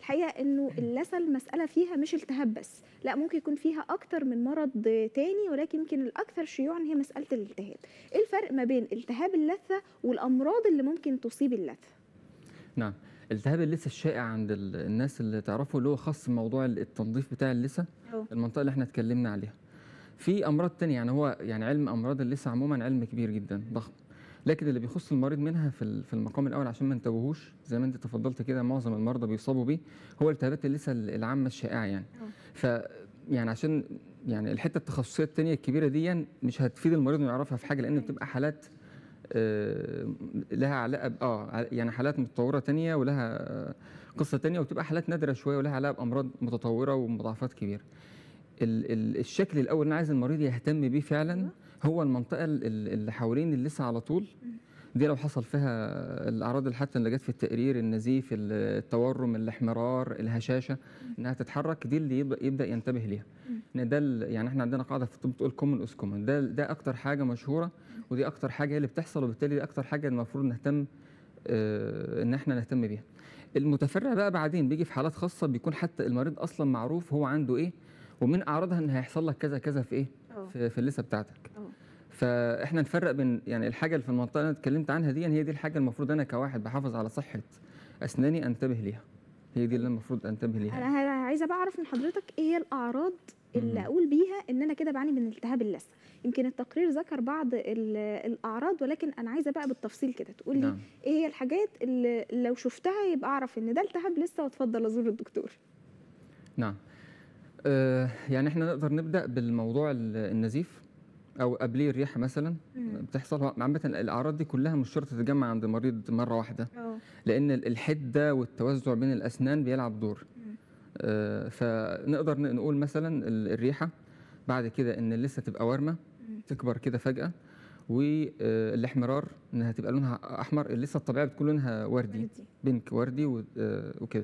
الحقيقه انه اللثه المساله فيها مش التهاب بس، لا ممكن يكون فيها اكتر من مرض تاني، ولكن يمكن الاكثر شيوعا هي مساله الالتهاب. ايه الفرق ما بين التهاب اللثه والامراض اللي ممكن تصيب اللثه؟ نعم، التهاب اللثه الشائع عند الناس اللي تعرفه اللي هو خاص بموضوع التنظيف بتاع اللثه، المنطقه اللي احنا اتكلمنا عليها. في امراض تانية، يعني هو يعني علم امراض اللثه عموما علم كبير جدا ضخم، لكن اللي بيخص المريض منها في المقام الاول عشان ما نتوهوش زي ما انت تفضلت كده، معظم المرضى بيصابوا بيه هو التهابات اللثه العامه الشائعه يعني. ف يعني عشان يعني الحته التخصصيه الثانيه الكبيره دي مش هتفيد المريض انه يعرفها في حاجه، لان بتبقى حالات لها علاقه يعني حالات متطوره ثانيه ولها قصه ثانيه، وتبقى حالات نادره شويه ولها علاقه بامراض متطوره ومضاعفات كبيره. الشكل الاول اللي عايز المريض يهتم بيه فعلا هو المنطقه اللي حوالين اللثه على طول. دي لو حصل فيها الاعراض الحادة اللي جت في التقرير، النزيف، التورم، الاحمرار، الهشاشه، انها تتحرك، دي اللي يبدا ينتبه ليها. ان ده يعني احنا عندنا قاعده في الطب بتقول كومن اس كومن، ده اكتر حاجه مشهوره، ودي اكتر حاجه هي اللي بتحصل، وبالتالي دي اكتر حاجه المفروض نهتم ان احنا نهتم بيها. المتفرع بقى بعدين بيجي في حالات خاصه، بيكون حتى المريض اصلا معروف هو عنده ايه، ومن اعراضها ان هيحصل لك كذا كذا في ايه، في اللثه بتاعتك. فاحنا نفرق بين يعني الحاجه اللي في المنطقه اللي انا اتكلمت عنها دي، هي دي الحاجه المفروض انا كواحد بحافظ على صحه اسناني انتبه ليها، هي دي اللي المفروض انتبه ليها. انا عايزه بقى اعرف من حضرتك ايه هي الاعراض اللي اقول بيها ان انا كده بعاني من التهاب اللثه. يمكن التقرير ذكر بعض الاعراض، ولكن انا عايزه بقى بالتفصيل كده تقول لي ايه هي الحاجات اللي لو شفتها يبقى اعرف ان ده التهاب لثه واتفضل ازور الدكتور. نعم، يعني احنا نقدر نبدا بالموضوع النزيف او قبليه الريحه مثلا. بتحصل عامه الأعراض دي كلها مش شرط تتجمع عند المريض مره واحده، لان الحده والتوزع بين الاسنان بيلعب دور. فنقدر نقول مثلا الريحه، بعد كده ان اللثه تبقى وارمه تكبر كده فجاه، والاحمرار انها تبقى لونها احمر. اللثه الطبيعيه بتكون لونها وردي بينك وردي وكده.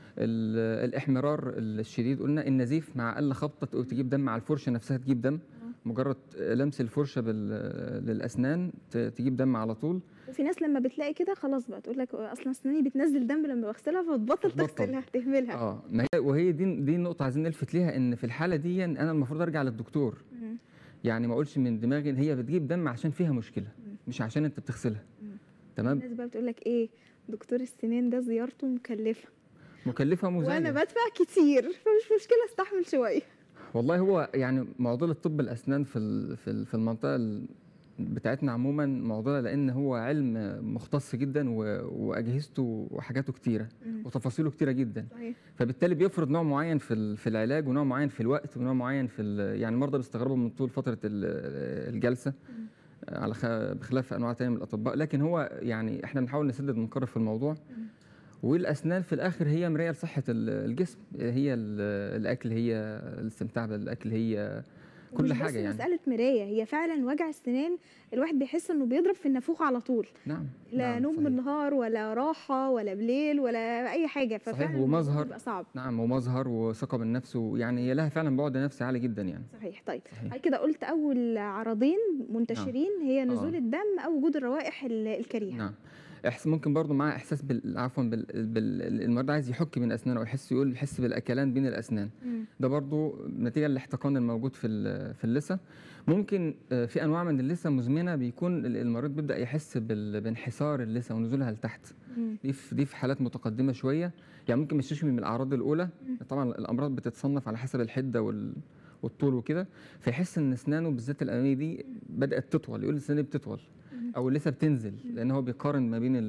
الاحمرار الشديد قلنا، النزيف مع اقل خبطه تجيب دم، على الفرشه نفسها تجيب دم، مجرد لمس الفرشه للاسنان تجيب دم على طول. وفي ناس لما بتلاقي كده خلاص بقى تقول لك اصلا اسناني بتنزل دم لما بغسلها، فتبطل تغسلها تهملها. وهي دي النقطه عايزين نلفت ليها، ان في الحاله دي انا المفروض ارجع للدكتور. يعني ما اقولش من دماغي ان هي بتجيب دم عشان فيها مشكله، مش عشان انت بتغسلها. تمام. الناس بقى بتقول لك ايه، دكتور السنان ده زيارته مكلفه ومزعجه، وانا بدفع كتير، فمش مشكله استحمل شويه. والله هو يعني معضله طب الاسنان في المنطقه بتاعتنا عموما معضله، لان هو علم مختص جدا واجهزته وحاجاته كتيره وتفاصيله كتيره جدا. صحيح. فبالتالي بيفرض نوع معين في العلاج، ونوع معين في الوقت، ونوع معين يعني المرضى بيستغربوا من طول فتره الجلسه على بخلاف انواع ثانيه من الاطباء. لكن هو يعني احنا بنحاول نسدد ونقرب في الموضوع. والاسنان في الاخر هي مرايه لصحه الجسم، هي الاكل، هي الاستمتاع بالاكل، هي كل حاجه. يعني مساله مرايه، هي فعلا وجع السنان الواحد بيحس انه بيضرب في النافوخ على طول. نعم. لا نوم بالنهار ولا راحه ولا بليل ولا اي حاجه، ففعلا ومظهر بيبقى صعب. نعم، ومظهر وثقه بالنفس، ويعني هي لها فعلا بعد نفسي عالي جدا يعني. صحيح. طيب صحيح. كده قلت اول عرضين منتشرين هي نزول الدم او وجود الروائح الكريهه. نعم. ممكن برضه معاه احساس عفوا المريض عايز يحك بين اسنانه، او يحس بالاكلان بين الاسنان. ده برضه نتيجه للاحتقان الموجود في اللثه. ممكن في انواع من اللثه مزمنه بيكون المريض بيبدا يحس بانحسار اللثه ونزولها لتحت. دي في حالات متقدمه شويه، يعني ممكن مش تشمي من الاعراض الاولى. طبعا الامراض بتتصنف على حسب الحده والطول وكده، فيحس ان اسنانه بالذات الاماميه دي بدات تطول، يقول اسناني بتطول او لسه بتنزل، لان هو بيقارن ما بين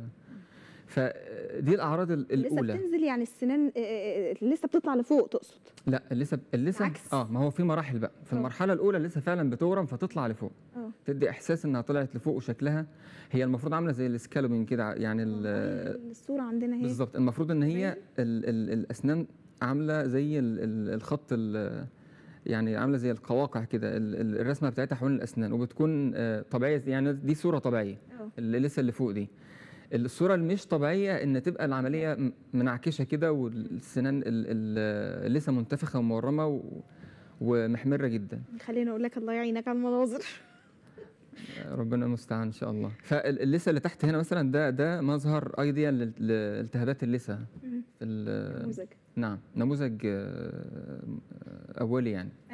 فدي الاعراض الاولى. لسه بتنزل يعني السنان لسه بتطلع لفوق تقصد؟ لا، لسه ما هو في مراحل بقى. في المرحله الاولى لسه فعلا بتورم فتطلع لفوق، تدي احساس انها طلعت لفوق، وشكلها هي المفروض عامله زي السكالوبين كده، يعني الصوره عندنا هي بالظبط. المفروض ان هي الاسنان عامله زي الخط يعني عامله زي القواقع كده، الرسمه بتاعتها حوالين الاسنان، وبتكون طبيعيه. يعني دي صوره طبيعيه اللي لسه اللي فوق دي. الصوره اللي مش طبيعيه ان تبقى العمليه منعكشه كده، والسنان لسه منتفخه ومورمه ومحمره جدا. خليني اقول لك الله يعينك على المناظر. ربنا المستعان ان شاء الله. فاللثه اللي تحت هنا مثلا ده مظهر ايديال لالتهابات اللثه في نموذج. نعم، نموذج اولي يعني.